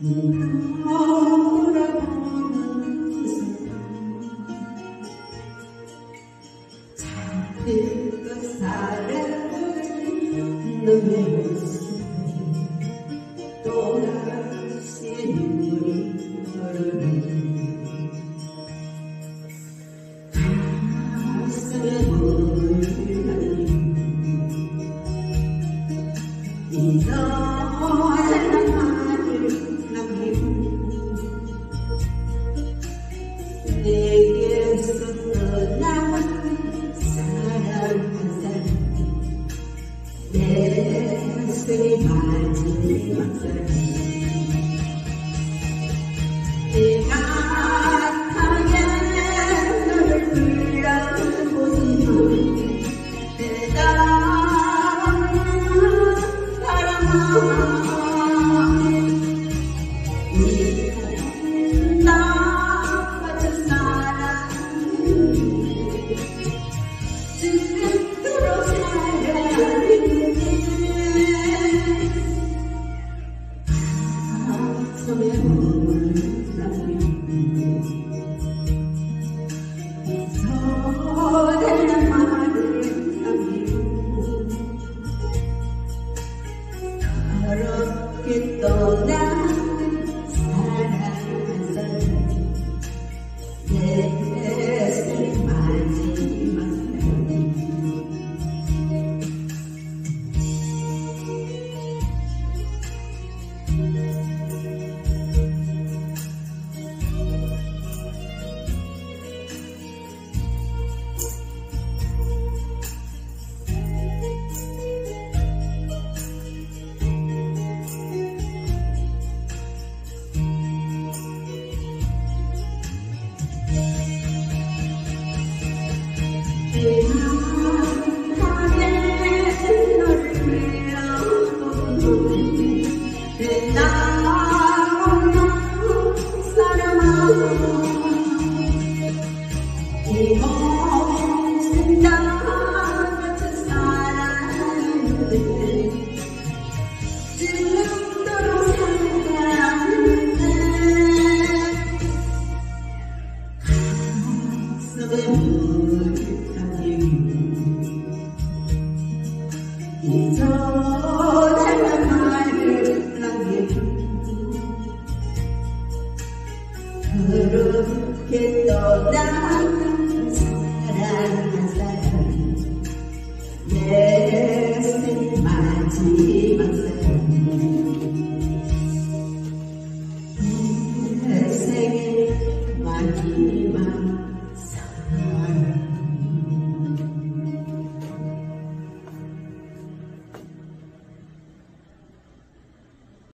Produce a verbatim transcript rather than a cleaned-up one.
잔뜩 사랑하는 너의 모습에 또다시 눈물이 흐르네. 가슴에 물을 날리고 이상한 말을 남기고 내게서 떠나간 사랑 한 사람 내 생의 마지막 사람 네가 가면 너를 불러보지만 떠나는 사랑한 사람 내 생의 마지막 이전한 말을 남기고 그렇게 떠나간 사랑한 사람 내 생의 마지막 사람 내 생의 마지막